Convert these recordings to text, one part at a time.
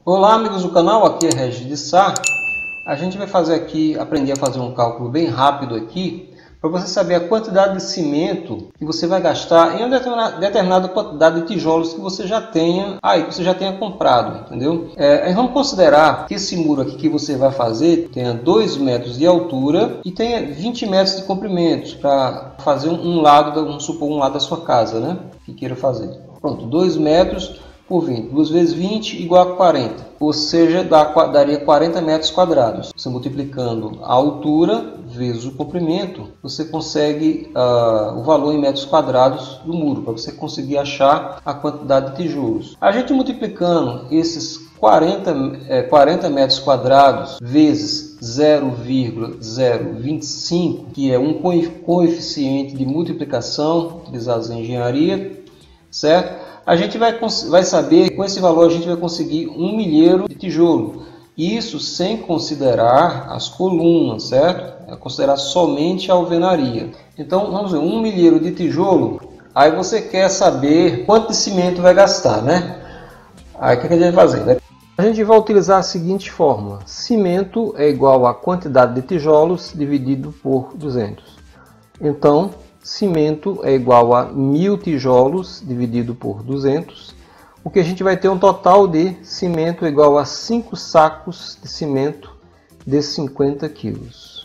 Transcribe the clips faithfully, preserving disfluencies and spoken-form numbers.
Olá amigos do canal, aqui é Regis de Sá. A gente vai fazer aqui, aprender a fazer um cálculo bem rápido aqui, para você saber a quantidade de cimento que você vai gastar em uma determinada, determinada quantidade de tijolos que você já tenha aí, que você já tenha comprado, entendeu? É, vamos considerar que esse muro aqui que você vai fazer tenha dois metros de altura e tenha vinte metros de comprimento para fazer um, um lado, vamos supor um lado da sua casa, né? Que queira fazer. Pronto, dois metros por vinte. duas vezes vinte igual a quarenta. Ou seja, dá, daria quarenta metros quadrados. Você multiplicando a altura vezes o comprimento, você consegue uh, o valor em metros quadrados do muro, para você conseguir achar a quantidade de tijolos. A gente multiplicando esses quarenta, é, quarenta metros quadrados vezes zero vírgula zero vinte e cinco, que é um coeficiente de multiplicação utilizado em engenharia, certo? A gente vai, vai saber que com esse valor a gente vai conseguir um milheiro de tijolo. Isso sem considerar as colunas, certo? É considerar somente a alvenaria. Então, vamos ver, um milheiro de tijolo. Aí você quer saber quanto de cimento vai gastar, né? Aí o que a gente vai fazer? A gente vai utilizar a seguinte fórmula. Cimento é igual à quantidade de tijolos dividido por duzentos. Então, cimento é igual a mil tijolos dividido por duzentos, o que a gente vai ter um total de cimento igual a cinco sacos de cimento de cinquenta quilos.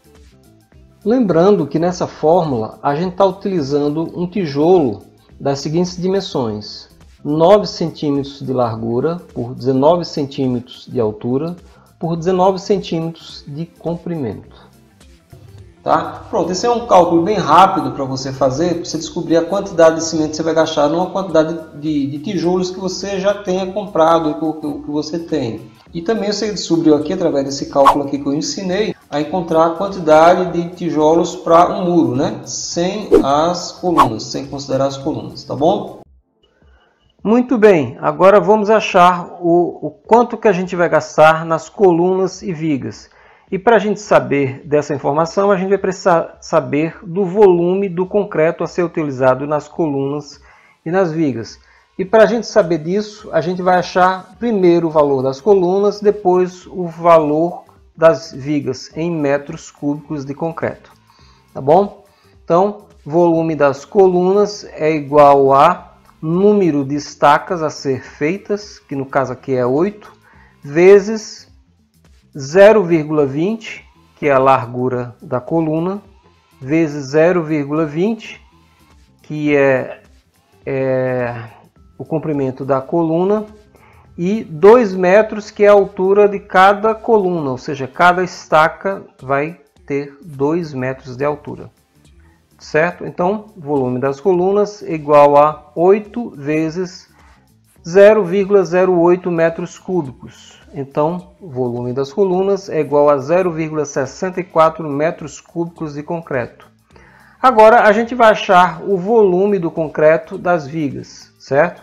Lembrando que nessa fórmula a gente está utilizando um tijolo das seguintes dimensões: nove centímetros de largura por dezenove centímetros de altura por dezenove centímetros de comprimento. Tá? Pronto, esse é um cálculo bem rápido para você fazer, para você descobrir a quantidade de cimento que você vai gastar numa quantidade de, de tijolos que você já tenha comprado, que, que você tem. E também você descobriu aqui, através desse cálculo aqui que eu ensinei, a encontrar a quantidade de tijolos para um muro, né? Sem as colunas, sem considerar as colunas, tá bom? Muito bem, agora vamos achar o, o quanto que a gente vai gastar nas colunas e vigas. E para a gente saber dessa informação, a gente vai precisar saber do volume do concreto a ser utilizado nas colunas e nas vigas. E para a gente saber disso, a gente vai achar primeiro o valor das colunas, depois o valor das vigas em metros cúbicos de concreto. Tá bom? Então, volume das colunas é igual a número de estacas a ser feitas, que no caso aqui é oito, vezes zero vírgula vinte, que é a largura da coluna, vezes zero vírgula vinte, que é, é o comprimento da coluna, e dois metros, que é a altura de cada coluna, ou seja, cada estaca vai ter dois metros de altura. Certo? Então, volume das colunas é igual a oito vezes zero vírgula zero oito metros cúbicos. Então, o volume das colunas é igual a zero vírgula sessenta e quatro metros cúbicos de concreto. Agora, a gente vai achar o volume do concreto das vigas, certo?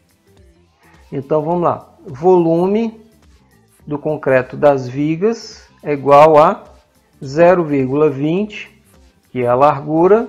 Então, vamos lá. Volume do concreto das vigas é igual a zero vírgula vinte, que é a largura,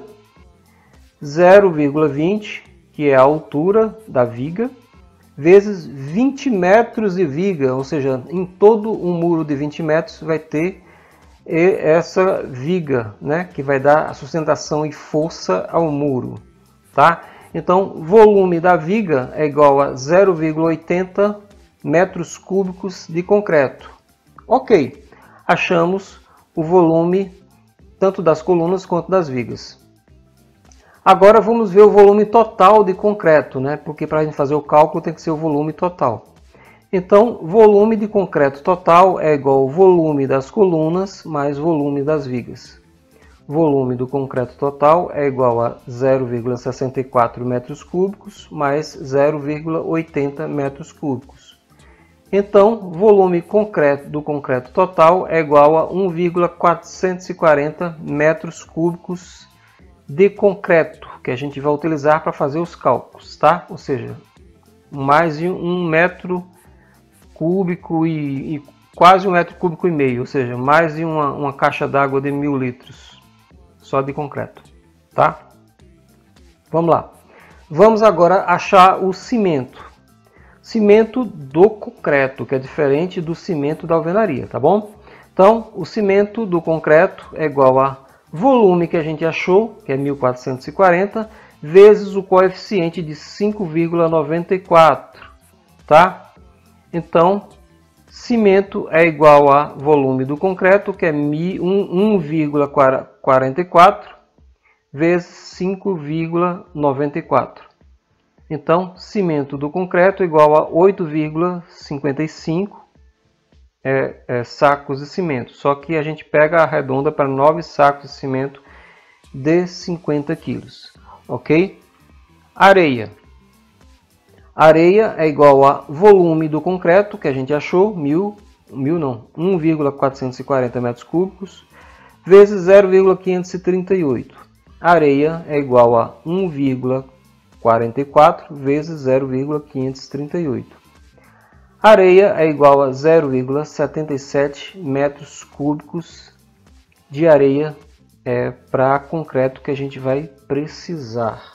zero vírgula vinte, que é a altura da viga, vezes vinte metros de viga, ou seja, em todo um muro de vinte metros vai ter essa viga, né, que vai dar a sustentação e força ao muro. Tá? Então, volume da viga é igual a zero vírgula oitenta metros cúbicos de concreto. Ok, achamos o volume tanto das colunas quanto das vigas. Agora vamos ver o volume total de concreto, né? Porque para a gente fazer o cálculo tem que ser o volume total. Então, volume de concreto total é igual ao volume das colunas mais volume das vigas. Volume do concreto total é igual a zero vírgula sessenta e quatro metros cúbicos mais zero vírgula oitenta metros cúbicos. Então, volume concreto do concreto total é igual a um vírgula quatrocentos e quarenta metros cúbicos de concreto, que a gente vai utilizar para fazer os cálculos, tá? Ou seja, mais de um metro cúbico e, e quase um metro cúbico e meio, ou seja, mais de uma, uma caixa d'água de mil litros, só de concreto, tá? Vamos lá. Vamos agora achar o cimento. cimento do concreto, que é diferente do cimento da alvenaria, tá bom? Então, o cimento do concreto é igual a volume que a gente achou, que é mil quatrocentos e quarenta, vezes o coeficiente de cinco vírgula noventa e quatro, tá? Então, cimento é igual a volume do concreto, que é um vírgula quarenta e quatro, vezes cinco vírgula noventa e quatro. Então, cimento do concreto é igual a oito vírgula cinquenta e cinco é, é, sacos de cimento. Só que a gente pega a redonda para nove sacos de cimento de cinquenta quilos. Ok? Areia. Areia é igual a volume do concreto, que a gente achou, mil, mil não, um vírgula quatrocentos e quarenta metros cúbicos, vezes zero vírgula quinhentos e trinta e oito. Areia é igual a um vírgula quarenta e quatro vezes zero vírgula quinhentos e trinta e oito. Areia é igual a zero vírgula setenta e sete metros cúbicos de areia é, para concreto que a gente vai precisar.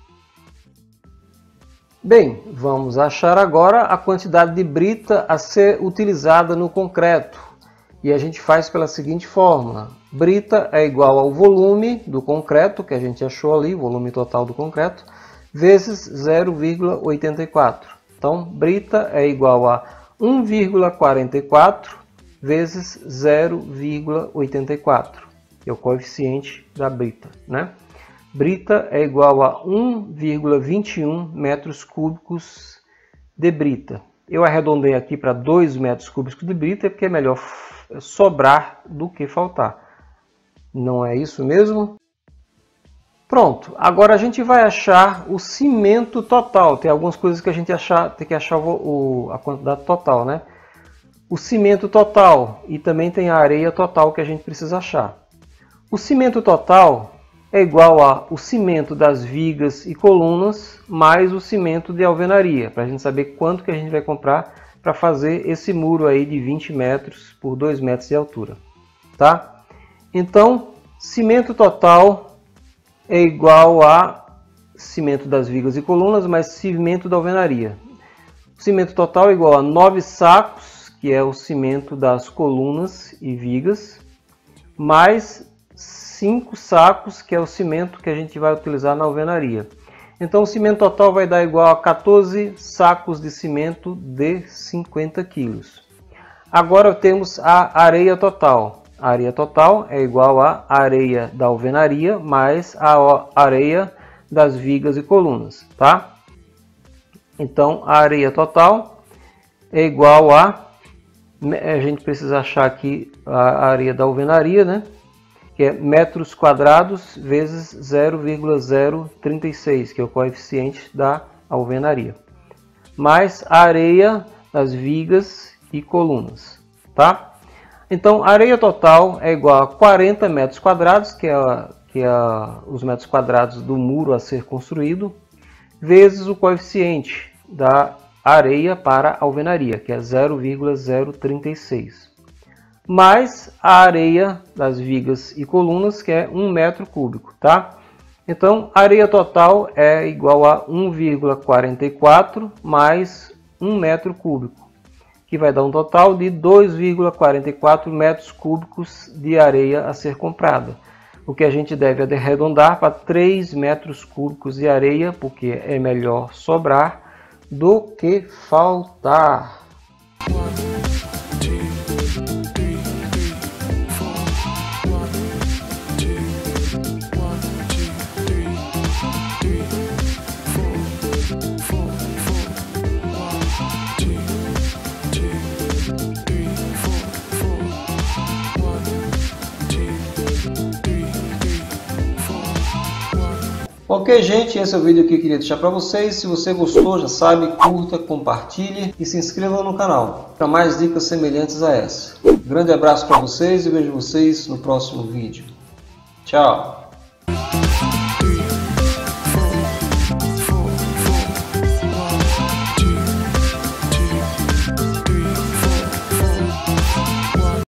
Bem, vamos achar agora a quantidade de brita a ser utilizada no concreto. E a gente faz pela seguinte fórmula. Brita é igual ao volume do concreto, que a gente achou ali, volume total do concreto, vezes zero vírgula oitenta e quatro. Então, brita é igual a um vírgula quarenta e quatro vezes zero vírgula oitenta e quatro, que é o coeficiente da brita, né? Brita é igual a um vírgula vinte e um metros cúbicos de brita. Eu arredondei aqui para dois metros cúbicos de brita, porque é melhor sobrar do que faltar. Não é isso mesmo? Pronto, agora a gente vai achar o cimento total. Tem algumas coisas que a gente achar, tem que achar o, a quantidade total, né? O cimento total e também tem a areia total que a gente precisa achar. O cimento total é igual a o cimento das vigas e colunas mais o cimento de alvenaria, para a gente saber quanto que a gente vai comprar para fazer esse muro aí de vinte metros por dois metros de altura, tá? Então, cimento total é igual a cimento das vigas e colunas mais cimento da alvenaria. O cimento total é igual a nove sacos, que é o cimento das colunas e vigas, mais cinco sacos, que é o cimento que a gente vai utilizar na alvenaria. Então o cimento total vai dar igual a quatorze sacos de cimento de cinquenta quilos. Agora temos a areia total. A areia total é igual a areia da alvenaria mais a areia das vigas e colunas, tá? Então a areia total é igual a, a gente precisa achar aqui a areia da alvenaria, né? Que é metros quadrados vezes zero vírgula zero trinta e seis, que é o coeficiente da alvenaria, mais a areia das vigas e colunas, tá? Então, a areia total é igual a quarenta metros quadrados, que é, a, que é a, os metros quadrados do muro a ser construído, vezes o coeficiente da areia para a alvenaria, que é zero vírgula zero trinta e seis. Mais a areia das vigas e colunas, que é um metro cúbico, tá? Então, a areia total é igual a um vírgula quarenta e quatro mais um metro cúbico, que vai dar um total de dois vírgula quarenta e quatro metros cúbicos de areia a ser comprada. O que a gente deve arredondar para três metros cúbicos de areia, porque é melhor sobrar do que faltar. Ok, gente, esse é o vídeo que eu queria deixar para vocês. Se você gostou, já sabe, curta, compartilhe e se inscreva no canal para mais dicas semelhantes a essa. Um grande abraço para vocês e vejo vocês no próximo vídeo. Tchau!